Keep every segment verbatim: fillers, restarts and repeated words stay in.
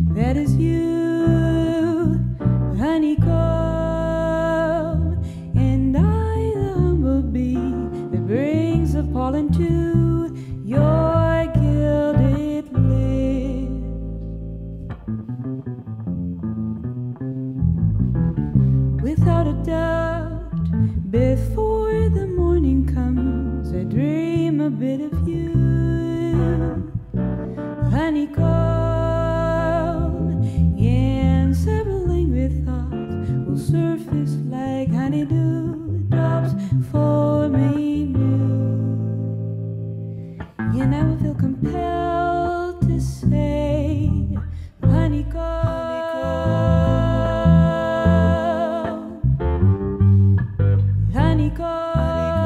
that is you, honeycomb, and I, the humble bee that brings the pollen to your gilded lid. Without a doubt, before the morning comes, I dream a bit of you, honeycomb, and several languid thoughts will surface like honeydew drops for me new, and I will feel compelled to say, honeycomb, honeycomb,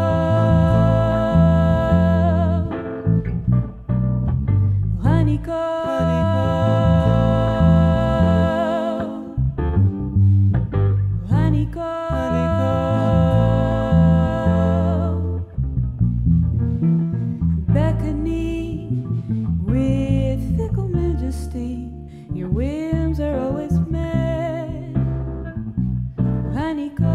your whims are always met, honeycomb,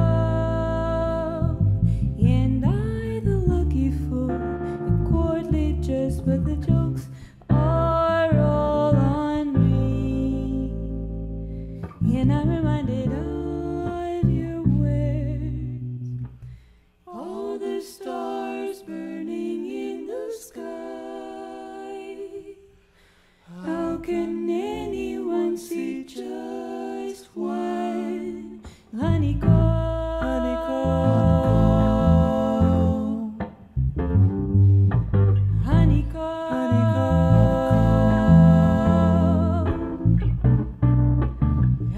and I, the lucky fool, am courtly just, but the jokes are all on me, and I'm reminded of your words, all the stars burning in the sky. How can anyone see just one honeycomb? Honeycomb. Honeycomb. Honeycomb.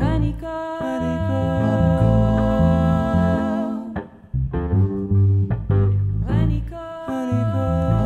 Honeycomb. Honeycomb.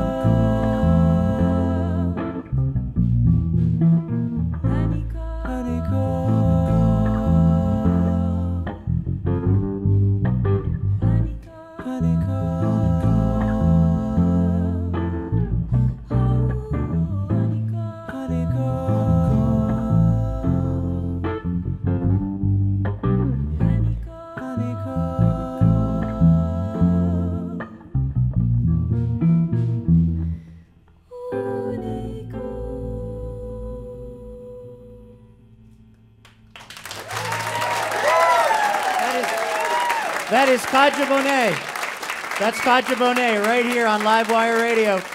That is Kadhja Bonet. That's Kadhja Bonet right here on Live Wire Radio.